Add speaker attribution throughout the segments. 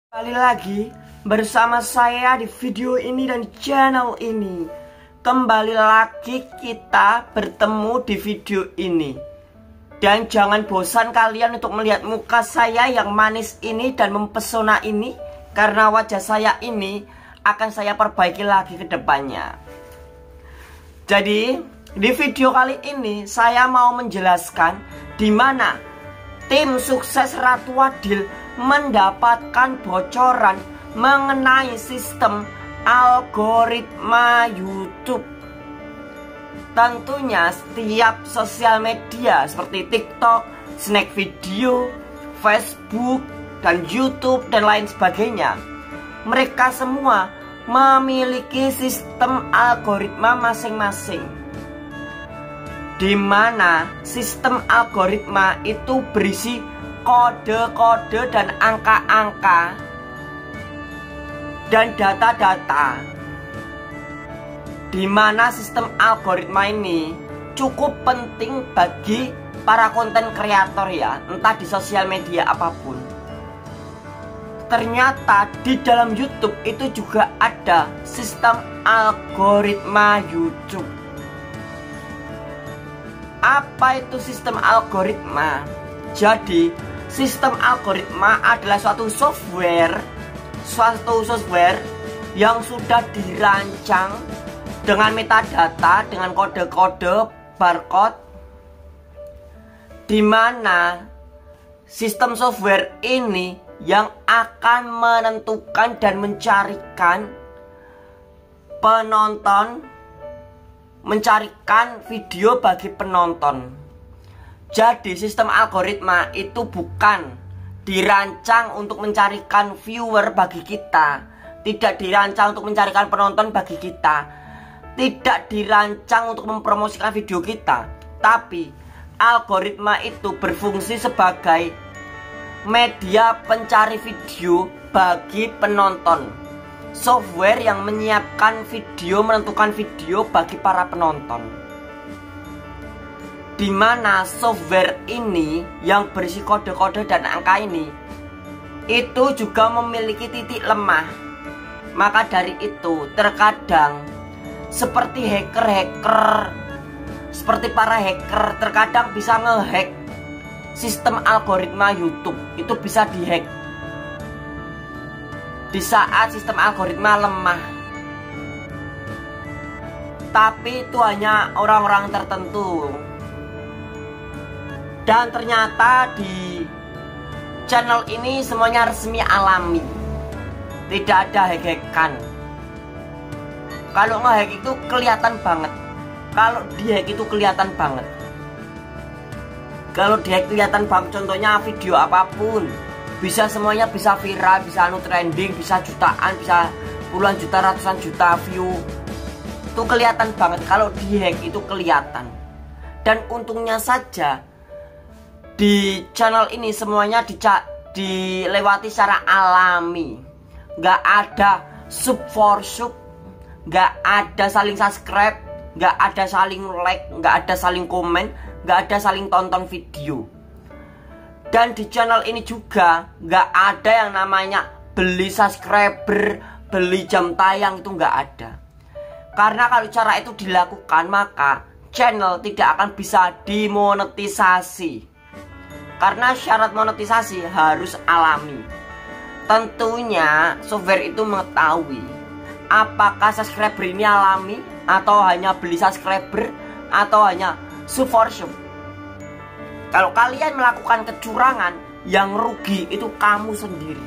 Speaker 1: Kembali lagi bersama saya di video ini dan channel ini. Kembali lagi kita bertemu di video ini. Dan jangan bosan kalian untuk melihat muka saya yang manis ini dan mempesona ini, karena wajah saya ini akan saya perbaiki lagi ke depannya. Jadi di video kali ini saya mau menjelaskan di mana tim sukses Ratu Adil mendapatkan bocoran mengenai sistem algoritma YouTube. Tentunya setiap sosial media seperti TikTok, Snack Video, Facebook, dan YouTube dan lain sebagainya, mereka semua memiliki sistem algoritma masing-masing, di mana sistem algoritma itu berisi kode-kode dan angka-angka dan data-data, di mana sistem algoritma ini cukup penting bagi para konten kreator ya, entah di sosial media apapun. Ternyata di dalam YouTube itu juga ada sistem algoritma YouTube. Apa itu sistem algoritma? Jadi, sistem algoritma adalah suatu software yang sudah dirancang dengan metadata, dengan kode-kode barcode, di mana sistem software ini yang akan menentukan dan mencarikan penonton, mencarikan video bagi penonton. Jadi sistem algoritma itu bukan dirancang untuk mencarikan viewer bagi kita, tidak dirancang untuk mencarikan penonton bagi kita, tidak dirancang untuk mempromosikan video kita, tapi algoritma itu berfungsi sebagai media pencari video bagi penonton. Software yang menyiapkan video, menentukan video bagi para penonton, di mana software ini yang berisi kode-kode dan angka ini itu juga memiliki titik lemah. Maka dari itu terkadang seperti seperti para hacker terkadang bisa ngehack sistem algoritma YouTube. Itu bisa dihack di saat sistem algoritma lemah. Tapi itu hanya orang-orang tertentu. Dan ternyata di channel ini semuanya resmi alami, tidak ada hack-hackan. Kalau nge-hack itu kelihatan banget. Kalau di-hack itu kelihatan banget. Kalau di-hack kelihatan banget, contohnya video apapun, bisa semuanya bisa viral, bisa trending, bisa jutaan, bisa puluhan juta, ratusan juta view. Itu kelihatan banget. Kalau di-hack itu kelihatan. Dan untungnya saja di channel ini semuanya dilewati secara alami. Gak ada sub for sub, gak ada saling subscribe, gak ada saling like, gak ada saling komen, gak ada saling tonton video. Dan di channel ini juga gak ada yang namanya beli subscriber, beli jam tayang, itu gak ada. Karena kalau cara itu dilakukan, maka channel tidak akan bisa dimonetisasi. Karena syarat monetisasi harus alami. Tentunya software itu mengetahui apakah subscriber ini alami, atau hanya beli subscriber, atau hanya sub for sub. Kalau kalian melakukan kecurangan, yang rugi itu kamu sendiri.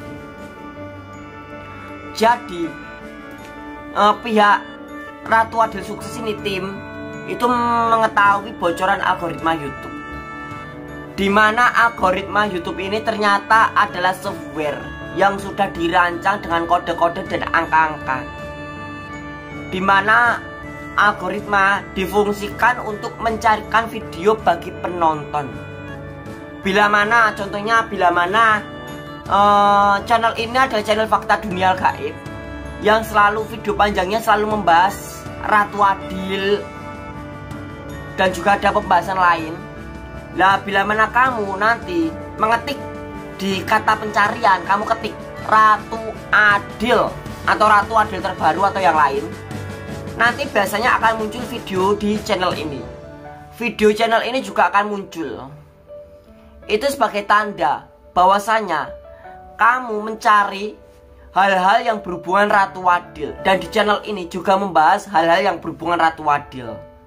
Speaker 1: Jadi pihak Ratu Adil Sukses ini, tim itu mengetahui bocoran algoritma YouTube, di mana algoritma YouTube ini ternyata adalah software yang sudah dirancang dengan kode-kode dan angka-angka, di mana algoritma difungsikan untuk mencarikan video bagi penonton. Bila mana, contohnya bila mana channel ini adalah channel fakta dunia gaib, yang selalu video panjangnya selalu membahas Ratu Adil, dan juga ada pembahasan lain. Lah bila mana kamu nanti mengetik di kata pencarian, kamu ketik Ratu Adil atau Ratu Adil terbaru atau yang lain, nanti biasanya akan muncul video di channel ini. Video channel ini juga akan muncul. Itu sebagai tanda bahwasanya kamu mencari hal-hal yang berhubungan Ratu Adil. Dan di channel ini juga membahas hal-hal yang berhubungan Ratu Adil.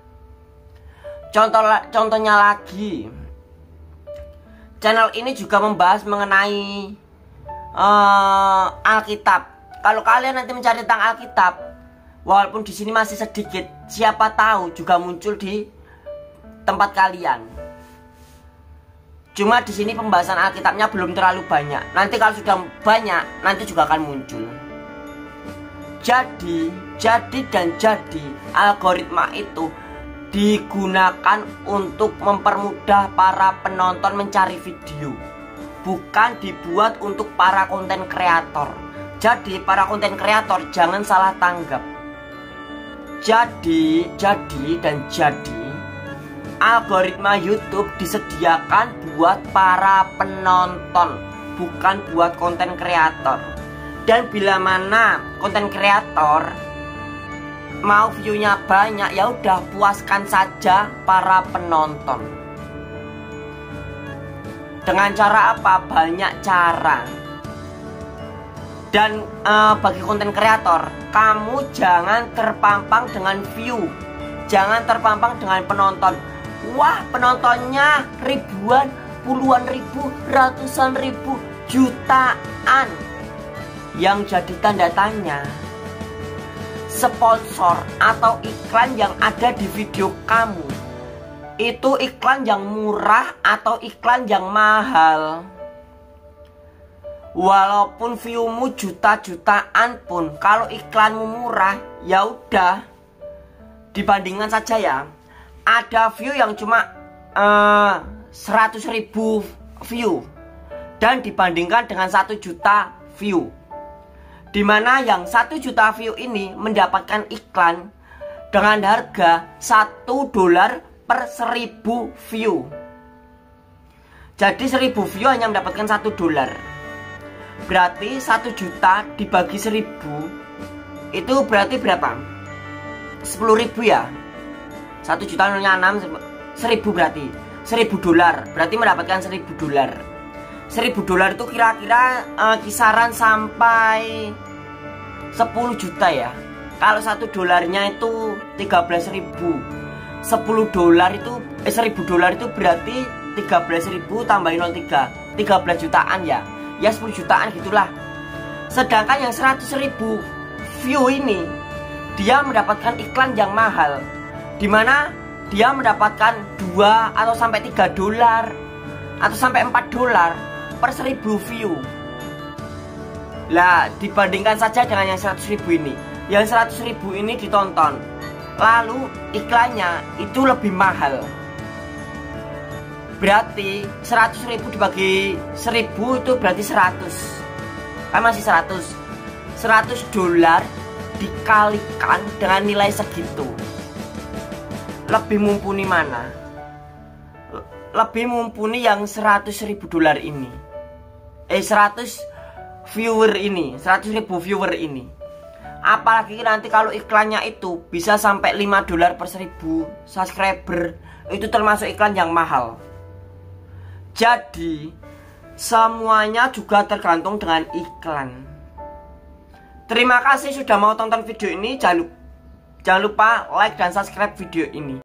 Speaker 1: Contohnya lagi, channel ini juga membahas mengenai Alkitab. Kalau kalian nanti mencari tentang Alkitab, walaupun di sini masih sedikit, siapa tahu juga muncul di tempat kalian. Cuma di sini pembahasan Alkitabnya belum terlalu banyak. Nanti kalau sudah banyak, nanti juga akan muncul. Jadi algoritma itu digunakan untuk mempermudah para penonton mencari video, bukan dibuat untuk para konten kreator. Jadi para konten kreator jangan salah tanggap. Jadi algoritma YouTube disediakan buat para penonton, bukan buat konten kreator. Dan bila mana konten kreator mau view-nya banyak, ya udah puaskan saja para penonton. Dengan cara apa? Banyak cara. Dan bagi konten kreator, kamu jangan terpampang dengan view, jangan terpampang dengan penonton. Wah, penontonnya ribuan, puluhan ribu, ratusan ribu, jutaan. Yang jadi tanda tanya, sponsor atau iklan yang ada di video kamu itu iklan yang murah atau iklan yang mahal. Walaupun viewmu juta-jutaan pun, kalau iklanmu murah, ya udah dibandingkan saja ya. Ada view yang cuma 100.000 view dan dibandingkan dengan 1 juta view, dimana yang 1 juta view ini mendapatkan iklan dengan harga $1 per 1000 view. Jadi 1000 view hanya mendapatkan $1. Berarti 1 juta dibagi 1000 itu berarti berapa? 10.000 ya. 1 juta 06 1000 berarti $1.000, berarti mendapatkan $1.000. $1.000 itu kira-kira kisaran sampai 10 juta ya. Kalau $1 itu 13.000. $10 itu $1.000 itu berarti 13.000 tambahin 03, 13 jutaan ya. Ya 10 jutaan gitulah. Sedangkan yang 100.000 view ini dia mendapatkan iklan yang mahal, dimana dia mendapatkan 2 atau sampai $3 atau sampai $4 per 1000 view. Lah dibandingkan saja dengan yang 100.000 ini. Yang 100.000 ini ditonton, lalu iklannya itu lebih mahal. Berarti 100.000 dibagi 1000 itu berarti 100. Kan masih $100 dikalikan dengan nilai segitu. Lebih mumpuni mana? Lebih mumpuni yang $100.000 ini. 100 viewer ini, 100.000 viewer ini. Apalagi nanti kalau iklannya itu bisa sampai $5 per 1000 subscriber, itu termasuk iklan yang mahal. Jadi semuanya juga tergantung dengan iklan. Terima kasih sudah mau tonton video ini. Jangan lupa like dan subscribe video ini.